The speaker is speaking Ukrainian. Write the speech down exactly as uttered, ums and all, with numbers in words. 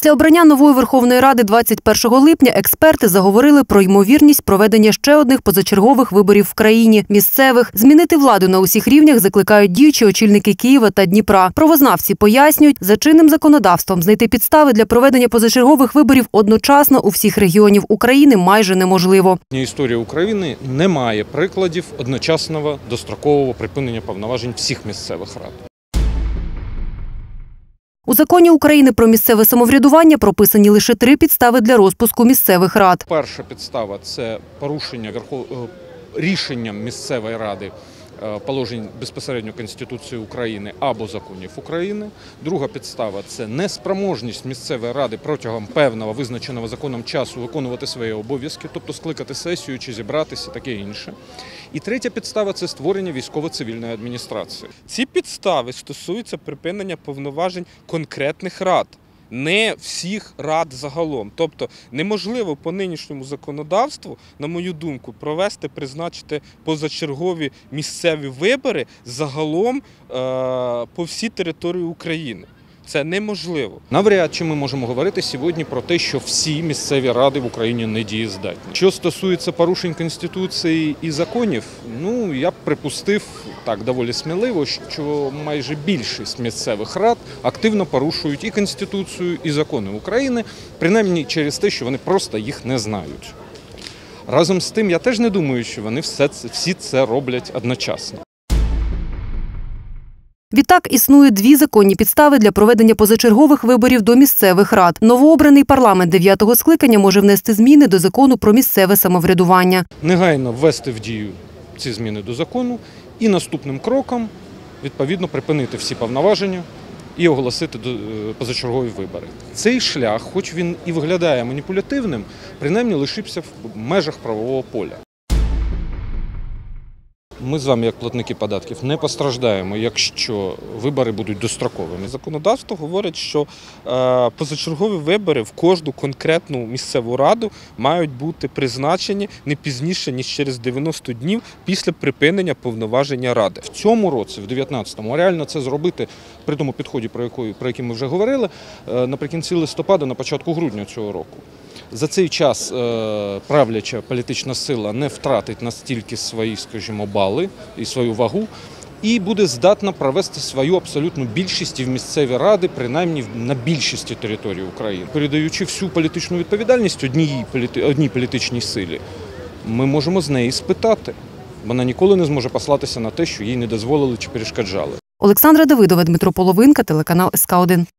Після обрання нової Верховної Ради двадцять першого липня експерти заговорили про ймовірність проведення ще одних позачергових виборів в країні – місцевих. Змінити владу на усіх рівнях закликають діючі очільники Києва та Дніпра. Правознавці пояснюють, за чинним законодавством знайти підстави для проведення позачергових виборів одночасно у всіх регіонів України майже неможливо. Історія України не має прикладів одночасного дострокового припинення повноважень всіх місцевих рад. У Законі України про місцеве самоврядування прописані лише три підстави для розпуску місцевих рад. Перша підстава – це порушення верхов... рішенням місцевої ради положень безпосередньо Конституції України або законів України. Друга підстава – це неспроможність місцевої ради протягом певного визначеного законом часу виконувати свої обов'язки, тобто скликати сесію чи зібратися, таке інше. І третя підстава – це створення військово-цивільної адміністрації. Ці підстави стосуються припинення повноважень конкретних рад, не всіх рад загалом. Тобто неможливо по нинішньому законодавству, на мою думку, провести, призначити позачергові місцеві вибори загалом е- по всій території України. Це неможливо. Навряд чи ми можемо говорити сьогодні про те, що всі місцеві ради в Україні недієздатні. Що стосується порушень Конституції і законів, ну, я б припустив так доволі сміливо, що майже більшість місцевих рад активно порушують і Конституцію, і закони України, принаймні через те, що вони просто їх не знають. Разом з тим, я теж не думаю, що вони все це, всі це роблять одночасно. Відтак, існує дві законні підстави для проведення позачергових виборів до місцевих рад. Новообраний парламент дев'ятого скликання може внести зміни до Закону про місцеве самоврядування. Негайно ввести в дію ці зміни до закону і наступним кроком, відповідно, припинити всі повноваження і оголосити позачергові вибори. Цей шлях, хоч він і виглядає маніпулятивним, принаймні лишився в межах правового поля. Ми з вами, як платники податків, не постраждаємо, якщо вибори будуть достроковими. Законодавство говорить, що е, позачергові вибори в кожну конкретну місцеву раду мають бути призначені не пізніше, ніж через дев'яносто днів після припинення повноваження ради. В цьому році, в дев'ятнадцятому, реально це зробити при тому підході, про який, про який ми вже говорили, е, наприкінці листопада, на початку грудня цього року. За цей час е, правляча політична сила не втратить настільки свої, скажімо, бали і свою вагу, і буде здатна провести свою абсолютну більшість і в місцеві ради, принаймні на більшості території України. Передаючи всю політичну відповідальність одній, одній політичній силі, ми можемо з неї спитати. Вона ніколи не зможе послатися на те, що їй не дозволили чи перешкоджали. Олександра Давидова, Дмитро Половинка, телеканал ес ка один.